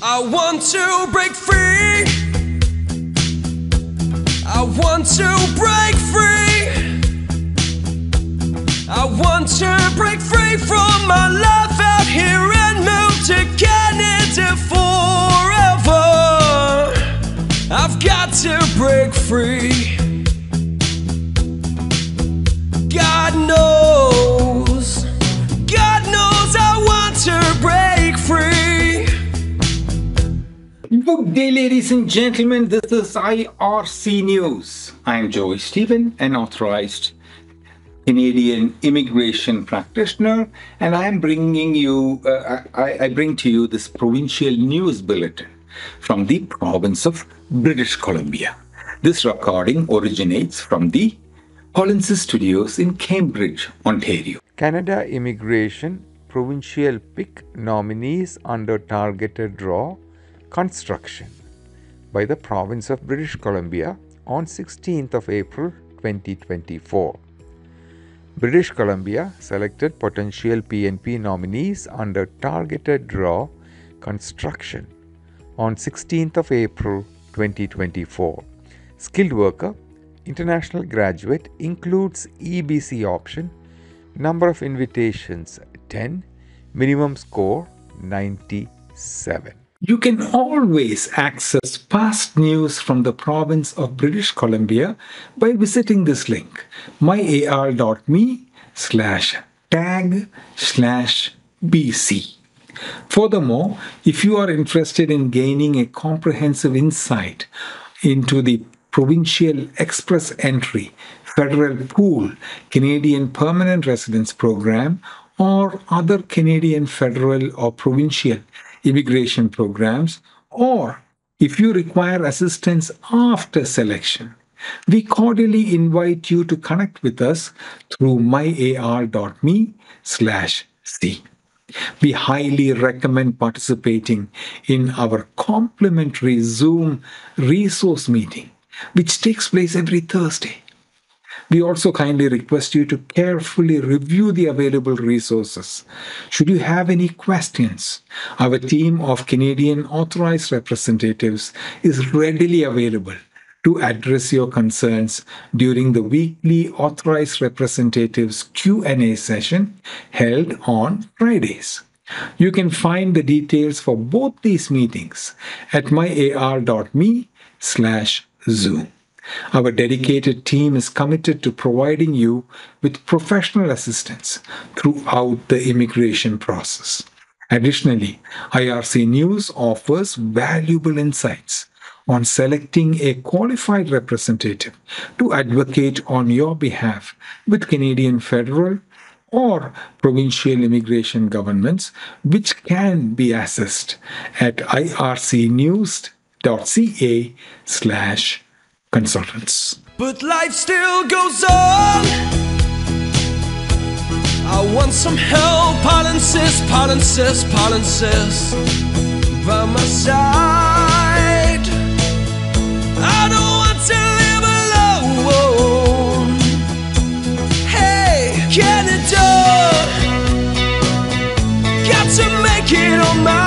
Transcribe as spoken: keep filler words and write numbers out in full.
I want to break free. I want to break free. I want to break free from my life out here and move to Canada forever. I've got to break free. God knows, God knows I want to break free. Good day, ladies and gentlemen. This is I R C News. I'm Joey Stephen, an authorized Canadian immigration practitioner, and I am bringing you, uh, I, I bring to you this Provincial News Bulletin from the province of British Columbia. This recording originates from the Polinsys studios in Cambridge, Ontario. Canada Immigration Provincial pick nominees under targeted draw construction by the province of British Columbia on sixteenth of April twenty twenty-four. British Columbia selected potential P N P nominees under targeted draw construction on sixteenth of April twenty twenty-four. Skilled worker, international graduate includes E E B C option, number of invitations ten, minimum score ninety-seven. You can always access past news from the province of British Columbia by visiting this link, myar.me slash tag slash BC. Furthermore, if you are interested in gaining a comprehensive insight into the Provincial Express Entry Federal Pool Canadian Permanent Residence Program or other Canadian federal or provincial immigration programs, or if you require assistance after selection, we cordially invite you to connect with us through myar.me slash C. We highly recommend participating in our complimentary Zoom resource meeting, which takes place every Thursday. We also kindly request you to carefully review the available resources. Should you have any questions, our team of Canadian authorized representatives is readily available to address your concerns during the weekly authorized representatives Q and A session held on Fridays. You can find the details for both these meetings at myar.me slash Zoom. Our dedicated team is committed to providing you with professional assistance throughout the immigration process. Additionally, I R C News offers valuable insights on selecting a qualified representative to advocate on your behalf with Canadian federal or provincial immigration governments, which can be accessed at ircnews.ca slash consultants. But life still goes on. I want some help. Polinsys, Polinsys, Polinsys by my side. I don't want to live alone. Hey, Canada, got to make it on my